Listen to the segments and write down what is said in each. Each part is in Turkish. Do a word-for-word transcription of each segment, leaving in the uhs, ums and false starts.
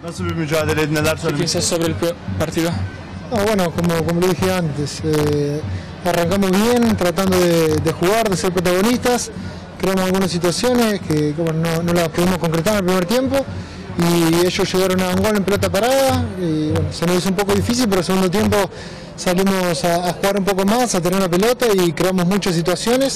Nasıl bir mücadeleydi, neler ¿Qué söylemek piensas sobre el partido? No, bueno, como, como lo dije antes, eh, arrancamos bien, tratando de, de jugar, de ser protagonistas, creamos algunas situaciones que, que bueno, no, no las pudimos concretar en el primer tiempo y ellos llegaron a un gol en pelota parada y bueno, se nos hizo un poco difícil, pero en el segundo tiempo salimos a, a jugar un poco más, a tener la pelota y creamos muchas situaciones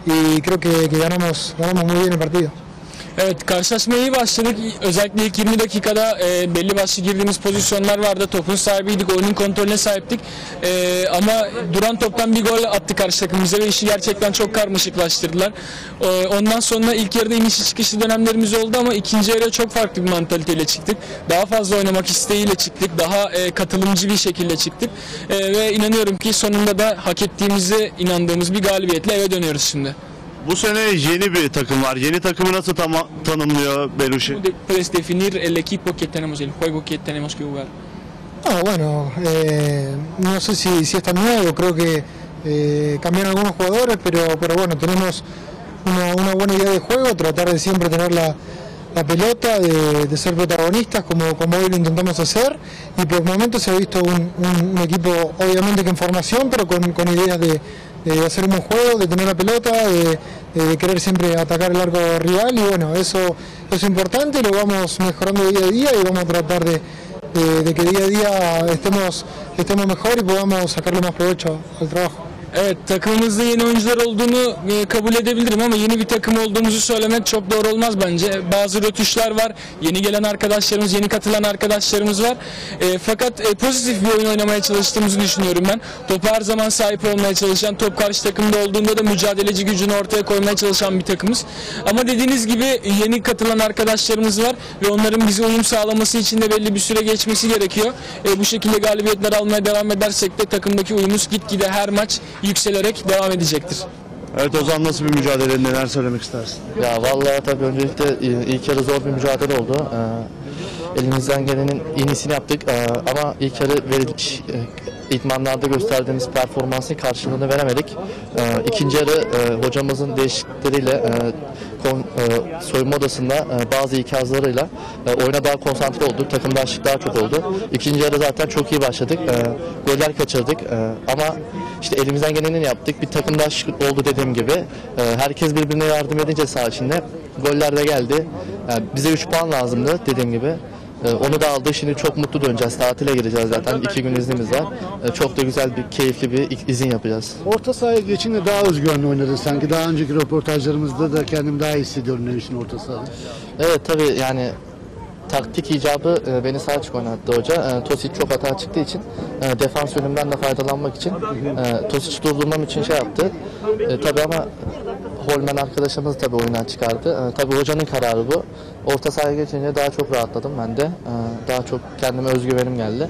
y creo que, que ganamos, ganamos muy bien el partido. Evet, karşılaşmaya iyi başladık. Özellikle ilk yirmi dakikada e, belli başlı girdiğimiz pozisyonlar vardı. Topun sahibiydik, oyunun kontrolüne sahiptik. E, ama duran toptan bir gol attı karşı takımımıza ve işi gerçekten çok karmaşıklaştırdılar. E, ondan sonra ilk yarıda inişi çıkışlı dönemlerimiz oldu ama ikinci yarıya çok farklı bir mantaliteyle çıktık. Daha fazla oynamak isteğiyle çıktık. Daha e, katılımcı bir şekilde çıktık. E, ve inanıyorum ki sonunda da hak ettiğimize inandığımız bir galibiyetle eve dönüyoruz şimdi. Bu sene yeni bir takım var. Yeni takımı nasıl tam- tanımlıyor Belushi? ¿Puedes definir el equipo que tenemos, el juego que tenemos que jugar? Ah, bueno, eh, no sé si, si es tan nuevo, creo que eh, cambiaron algunos jugadores, pero, pero bueno, tenemos una, una buena idea de juego, tratar de siempre tener la, la pelota, de, de ser protagonistas como, como hoy lo intentamos hacer y por momentos se ha visto un, un, un equipo obviamente que en formación, pero con, con ideas de, de hacer un buen juego, de tener la pelota, de, de querer siempre atacar el arco rival y bueno, eso, eso es importante, lo vamos mejorando día a día y vamos a tratar de, de, de que día a día estemos, estemos mejor y podamos sacarle más provecho al trabajo. Evet, takımımızda yeni oyuncular olduğunu e, kabul edebilirim ama yeni bir takım olduğumuzu söylemek çok doğru olmaz bence. Bazı rötuşlar var, yeni gelen arkadaşlarımız, yeni katılan arkadaşlarımız var. E, fakat e, pozitif bir oyun oynamaya çalıştığımızı düşünüyorum ben. Topa her zaman sahip olmaya çalışan, top karşı takımda olduğunda da mücadeleci gücünü ortaya koymaya çalışan bir takımız. Ama dediğiniz gibi yeni katılan arkadaşlarımız var ve onların bize uyum sağlaması için de belli bir süre geçmesi gerekiyor. E, bu şekilde galibiyetler almaya devam edersek de takımdaki uyumumuz gitgide her maç yükselerek devam edecektir. Evet Ozan, nasıl bir mücadele, neler söylemek istersin? Ya vallahi tabii öncelikle ilk yarı zor bir mücadele oldu. Ee, elimizden gelenin en iyisini yaptık ee, ama ilk yarı verilmiş e, idmanlarda gösterdiğimiz performansın karşılığını veremedik. Ee, ikinci yarı e, hocamızın değişiklikleriyle e, kon, e, soyunma odasında e, bazı ikazlarıyla e, oyuna daha konsantre olduk. Takımdaşlık daha çok oldu. İkinci yarı zaten çok iyi başladık. E, goller kaçırdık e, ama işte elimizden geleni yaptık. Bir takımdaşlık oldu dediğim gibi. E, herkes birbirine yardım edince saha içinde goller de geldi. Yani bize üç puan lazımdı dediğim gibi. E, onu da aldık. Şimdi çok mutlu döneceğiz. Tatile gireceğiz zaten. iki gün iznimiz var. E, çok da güzel bir, keyifli bir izin yapacağız. Orta sahaya geçince daha özgüvenli oynadın sanki. Daha önceki röportajlarımızda da kendim daha iyi hissediyorum demiştin orta sahada. Evet tabii yani taktik icabı e, beni sağ açık oynattı hoca. E, Tosic çok hata çıktığı için e, defans yönümden de faydalanmak için e, Tosic'i durdurmam için şey yaptı. E, tabii ama Holmen arkadaşımız tabii oyundan çıkardı. E, tabii hocanın kararı bu. Orta sahaya geçince daha çok rahatladım ben de. E, daha çok kendime özgüvenim geldi.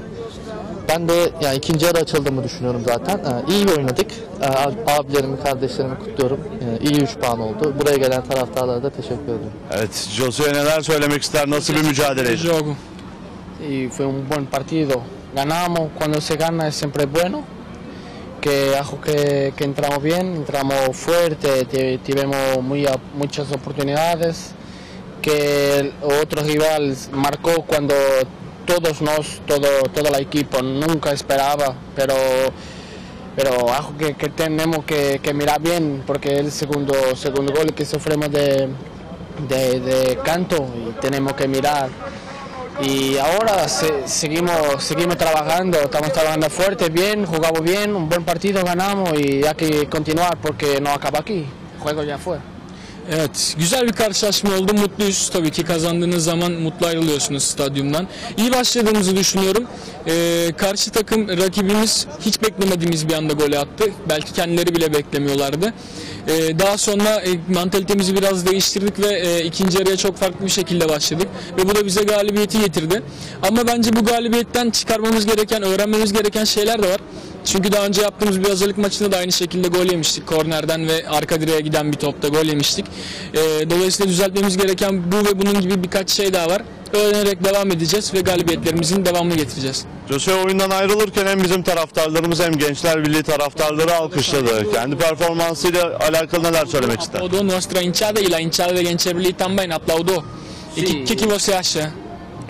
Ben de yani ikinci yarı açıldığımı düşünüyorum zaten. Ee, iyi oynadık. Ee, abilerimi, kardeşlerimi kutluyorum. Ee, iyi üç puan oldu. Buraya gelen taraftarlara da teşekkür ederim. Evet, Jose neler söylemek ister, nasıl bir mücadeleydi? Jogo. Y fue un buen partido. Ganamos, cuando se gana es siempre bueno. Que ajo que, que entramos bien, entramos fuerte, tuvimos muy, muchas oportunidades. Que el otro rival marcó cuando todos nos, todo, todo el equipo nunca esperaba, pero, pero ajo que, que tenemos que, que mirar bien porque el segundo, segundo gol que sufrimos de, de, de canto y tenemos que mirar. Y ahora se, seguimos, seguimos trabajando, estamos trabajando fuerte, bien, jugamos bien, un buen partido ganamos y hay que continuar porque no acaba aquí, el juego ya fue. Evet, güzel bir karşılaşma oldu. Mutluyuz tabii ki, kazandığınız zaman mutlu ayrılıyorsunuz stadyumdan. İyi başladığımızı düşünüyorum. Ee, karşı takım rakibimiz hiç beklemediğimiz bir anda golü attı. Belki kendileri bile beklemiyorlardı. Ee, daha sonra e, mantalitemizi biraz değiştirdik ve e, ikinci yarıya çok farklı bir şekilde başladık. Ve bu da bize galibiyeti getirdi. Ama bence bu galibiyetten çıkarmamız gereken, öğrenmemiz gereken şeyler de var. Çünkü daha önce yaptığımız bir hazırlık maçında da aynı şekilde gol yemiştik. Kornerden ve arka direğe giden bir topta gol yemiştik. E, dolayısıyla düzeltmemiz gereken bu ve bunun gibi birkaç şey daha var. Öğrenerek devam edeceğiz ve galibiyetlerimizin devamını getireceğiz. Jose oyundan ayrılırken hem bizim taraftarlarımız hem Gençler Birliği taraftarları alkışladı. Kendi performansıyla alakalı neler söylemek ister? Aplaudó nuestra hinchada y la hinchada de Gençler Birliği también aplaudó. ¿Y qué, qué você acha?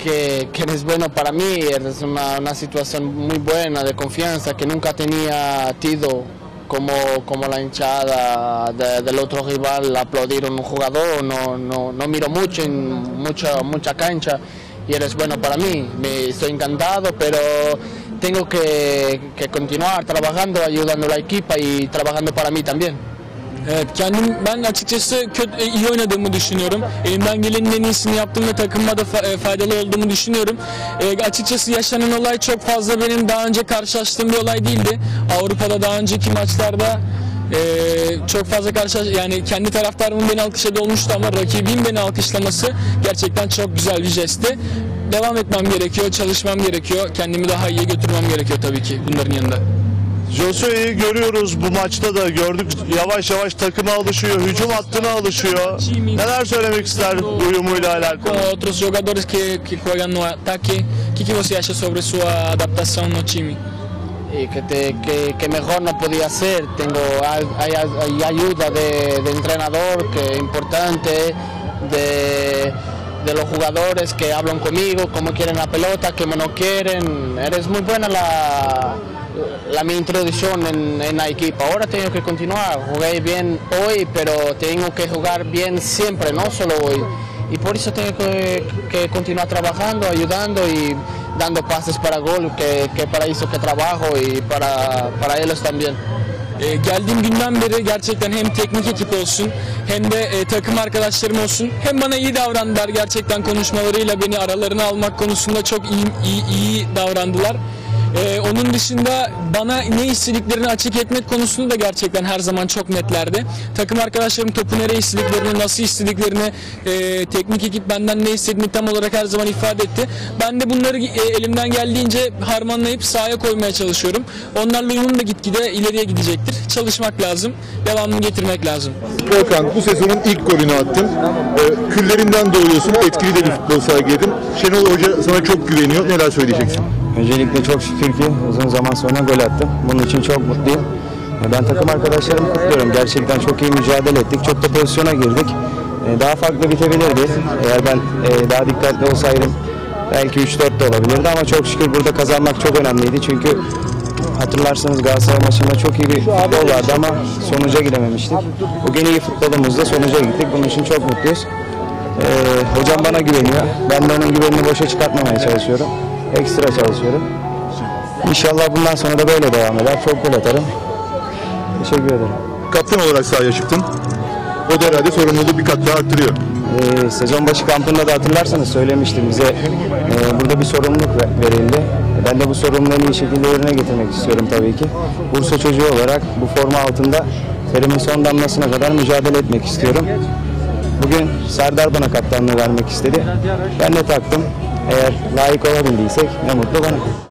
que, que eres bueno para mí, eres una, una situación muy buena de confianza que nunca tenía tido como, como la hinchada de, del otro rival aplaudir a un jugador, no, no, no miro mucho en mucha, mucha cancha y eres bueno para mí, me estoy encantado, pero tengo que, que continuar trabajando, ayudando a la equipa y trabajando para mí también. Evet, kendim ben açıkçası kötü, iyi oynadığımı düşünüyorum. Elimden gelenin en iyisini yaptım ve takıma da fa- faydalı olduğumu düşünüyorum. E, açıkçası yaşanan olay çok fazla benim daha önce karşılaştığım bir olay değildi. Avrupa'da daha önceki maçlarda e, çok fazla karşılaş yani kendi taraftarımın beni alkışladığı olmuştu ama rakibim beni alkışlaması gerçekten çok güzel bir jestti. Devam etmem gerekiyor, çalışmam gerekiyor. Kendimi daha iyiye götürmem gerekiyor tabii ki bunların yanında. Josue'yi görüyoruz bu maçta da gördük, yavaş yavaş takıma alışıyor, hücum hattına alışıyor. Neler söylemek ister uyumuyla alakalı? Com outros jogadores que, que juegan no ataque, o que, que você acha sobre sua adaptação no time? Y que, te, que, que mejor no podía ser. Tengo hay, hay, hay ayuda de, de entrenador que es importante, de, de los jugadores que hablan conmigo, cómo quieren la pelota, cómo no quieren. Eres muy buena la, la mi introducción en, en la equipo. Ahora tengo que continuar. Jugué bien hoy, pero tengo que jugar bien siempre, no solo hoy. Y por eso tengo que, que continuar trabajando, ayudando y dando pases para gol, que, que para eso que trabajo y para, para ellos también. E, geldiğim günden beri gerçekten hem teknik ekip olsun hem de e, takım arkadaşlarım olsun hem bana iyi davrandılar, gerçekten konuşmalarıyla beni aralarına almak konusunda çok iyi iyi, iyi davrandılar. Ee, onun dışında bana ne istediklerini açık etmek konusunda da gerçekten her zaman çok netlerdi. Takım arkadaşlarım topu nereye istediklerini, nasıl istediklerini, e, teknik ekip benden ne istediğini tam olarak her zaman ifade etti. Ben de bunları e, elimden geldiğince harmanlayıp sahaya koymaya çalışıyorum. Onlarla uyumum da gitgide ileriye gidecektir. Çalışmak lazım, devamını getirmek lazım. Volkan, bu sezonun ilk golünü attın. Ee, küllerinden doğuyorsun, etkili de bir futbol sergiledin. Şenol Hoca sana çok güveniyor. Neler söyleyeceksin? Öncelikle çok şükür ki uzun zaman sonra gol attım. Bunun için çok mutluyum. Ben takım arkadaşlarımı kutluyorum. Gerçekten çok iyi mücadele ettik. Çok da pozisyona girdik. Daha farklı bitebilirdi. Eğer ben daha dikkatli olsaydım belki üç dört de olabilirdi ama çok şükür burada kazanmak çok önemliydi. Çünkü hatırlarsanız Galatasaray maçında çok iyi bir futbol vardı ama sonuca gidememiştik. Bugün iyi futbolumuzda sonuca gittik. Bunun için çok mutluyuz. Ee, hocam bana güveniyor. Ben de onun güvenini boşa çıkartmamaya çalışıyorum. Ekstra çalışıyorum. İnşallah bundan sonra da böyle devam eder. Çok gol atarım. Teşekkür ederim. Kaptan olarak sahaya çıktın. O da herhalde sorumluluğu bir kat daha arttırıyor. Ee, sezon başı kampında da hatırlarsanız söylemiştim bize e, burada bir sorumluluk verildi. Ben de bu sorumluluğu en iyi şekilde yerine getirmek istiyorum tabii ki. Bursa çocuğu olarak bu forma altında terimin son damlasına kadar mücadele etmek istiyorum. Bugün Serdar bana kaptanlığı vermek istedi. Ben de taktım. Eğer layık olabildiysek ne mutlu bana.